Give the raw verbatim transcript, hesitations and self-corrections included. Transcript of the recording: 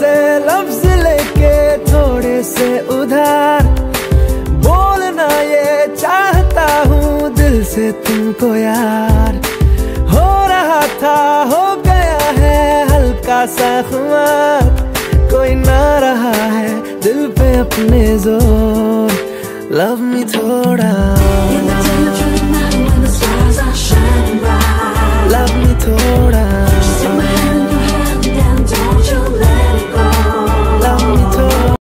से लफ्ज लेके थोड़े से उधार, बोलना ये चाहता हूँ दिल से तुमको यार। हो रहा था हो गया है हल्का सा खुमार, कोई ना रहा है दिल पे अपने जोर। Love me थोड़ा।